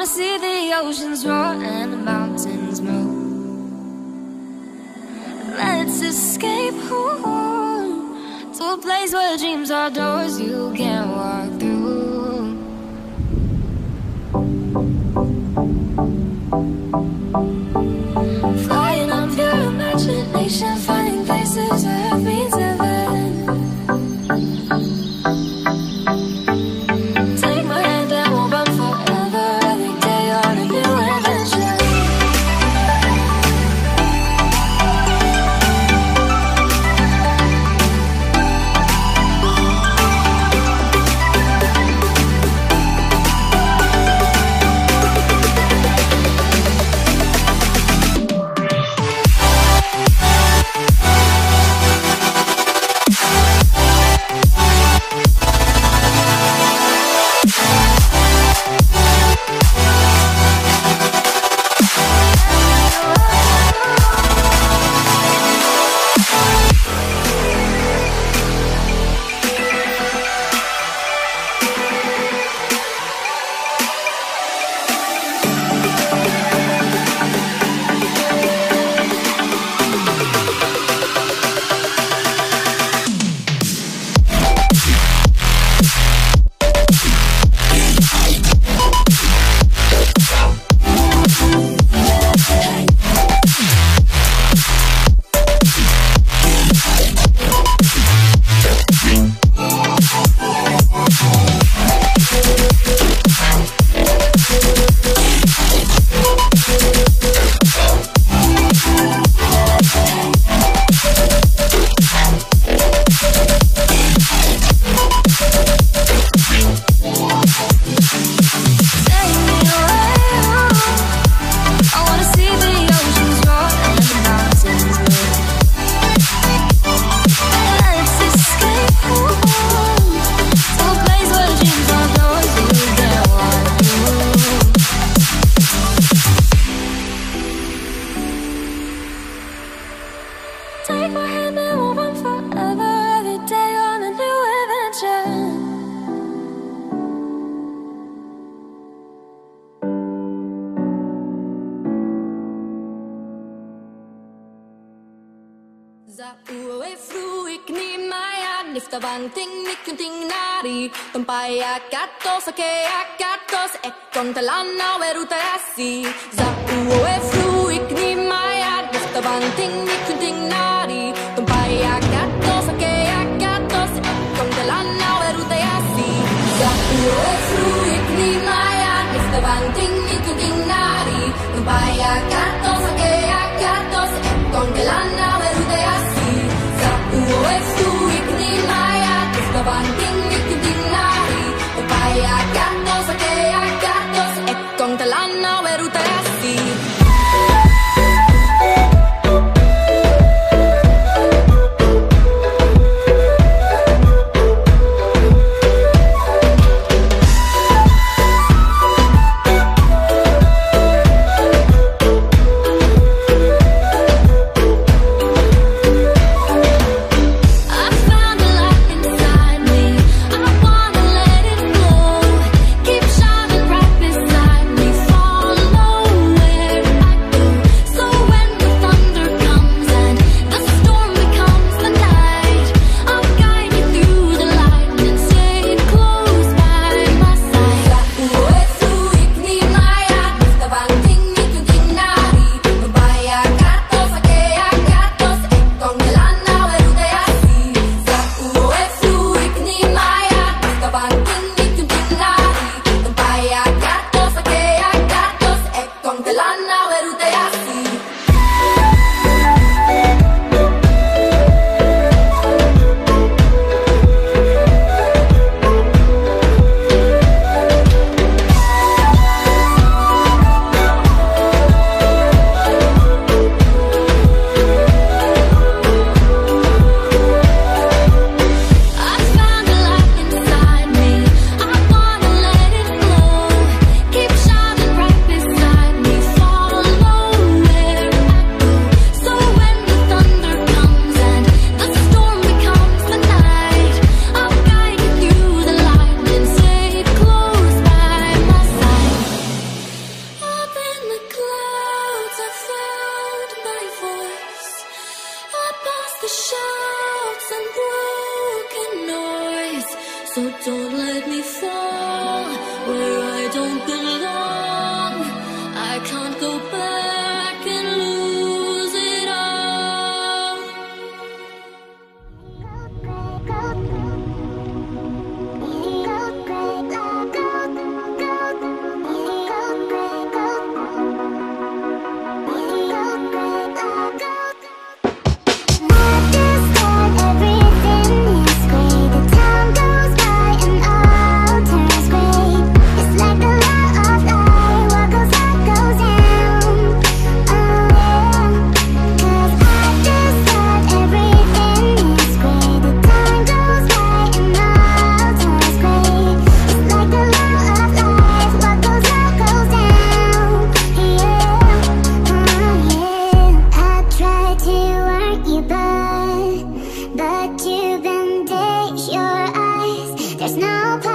wanna see the oceans roar and the mountains move. Let's escape home to a place where dreams are doors you can't walk through. Flying on pure imagination, finding places where earth meets heaven. Take my hand and we'll run forever, every day on a new adventure. Take my hand and we'll run forever, every day on a new adventure. Za ue frui kni maya nifta vanting nikunting nari Tumpaya katos ake akatos e kontalana weruta asi. Za ue frui kni maya nifta vanting nikunting nari Tumpaya katos ake akatos e kontalana weruta asi. Za ue frui kni maya nifta vanting nikunting nari Tumpaya katos ake akatos e kontalana weruta asi. Za ue frui kni maya nifta vanting nikunting nari Tumpaya katos ake akatos e kontalana weruta asi. So don't let me fall where I don't belong. I can't go back and lose it all. But you bandage your eyes. There's no